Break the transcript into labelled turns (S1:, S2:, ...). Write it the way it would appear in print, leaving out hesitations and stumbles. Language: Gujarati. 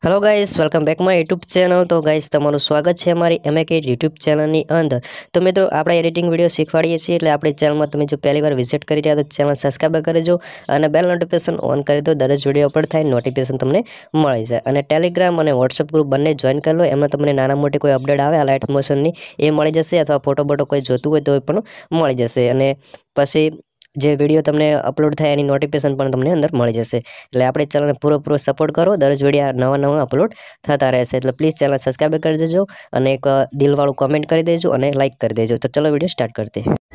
S1: Hello guys welcome back my YouTube channel. तो गाइस તમારું સ્વાગત છે અમારી એમએકેટ યુટ્યુબ ચેનલની અંદર। તો મિત્રો આપણે એડિટિંગ વિડીયો શીખવાડીએ છીએ, એટલે આપણી ચેનલમાં તમે જો પહેલી વાર વિઝિટ કરી રહ્યા તો ચેનલ સબસ્ક્રાઇબ કરી દેજો અને બેલ નોટિફિકેશન ઓન કરી દો। દરરોજ વિડીયો અપલોડ થાય નોટિફિકેશન તમને મળી જાય। અને ટેલિગ્રામ અને વોટ્સએપ ગ્રુપ બંને જોઈન કરી લો, એમાં તમને નાના મોટી કોઈ અપડેટ આવે આ લાઇટ મોશનની એ મળી જશે, અથવા ફોટો બોટો કોઈ જોતું હોય તો એ પણ મળી જશે। અને પછી જે વિડીયો તમને અપલોડ થાય એની નોટિફિકેશન પણ તમને અંદર મળી જશે। એટલે આપણી ચેનલને પૂરો સપોર્ટ કરો, દરરોજ વિડીયો નવા અપલોડ થતા રહેશે। એટલે પ્લીઝ ચેનલ સબસ્ક્રાઇબ કરી દેજો અને એક દિલવાળું કોમેન્ટ કરી દેજો અને લાઇક કરી દેજો। તો ચલો વિડીયો સ્ટાર્ટ કરते हैं।